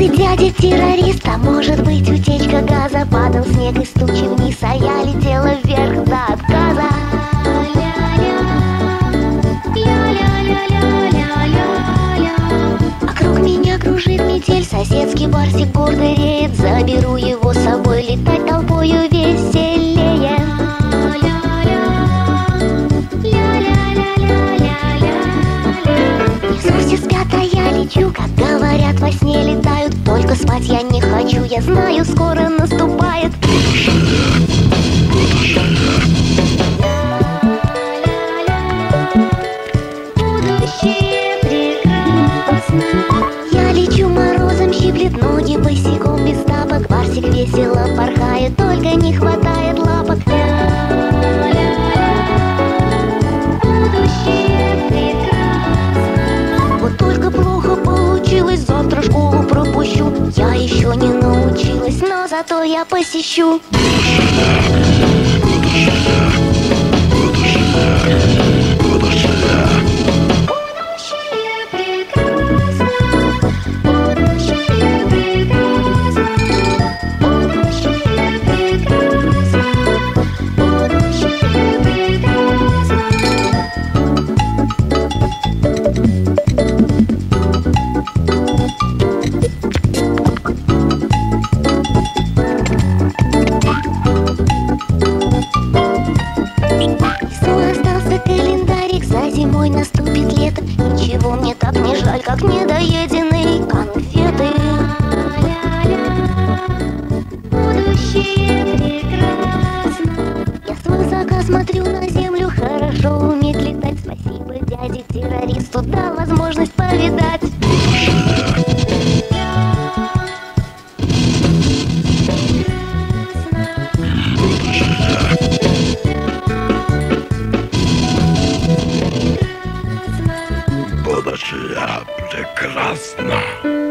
ты дядя-террорист, а может быть утечка газа. Падал снег из тучи вниз, а я летела вверх до отказа. Вокруг меня кружит метель, соседский барсик гордо реет. Заберу его с собой, летать толпою веселее. Внизу все спят, а я лечу, как говорят, во сне летают. Только спать я не хочу, я знаю, скоро наступает будущее прекрасно. Я лечу, морозом щиплет ноги, босиком без тапок. Барсик весело порхает, только не хватает лапок. Будущее прекрасно. Вот только плохо получилось, завтра школу пропущу. Я еще не научилась, но зато я посещу. Зимой наступит лето, ничего мне так не жаль, как недоеденные конфеты. Будущее прекрасно. Я свысока смотрю на землю, хорошо уметь летать. Спасибо дяде-террористу, дал возможность повидать. Будущее прекрасно.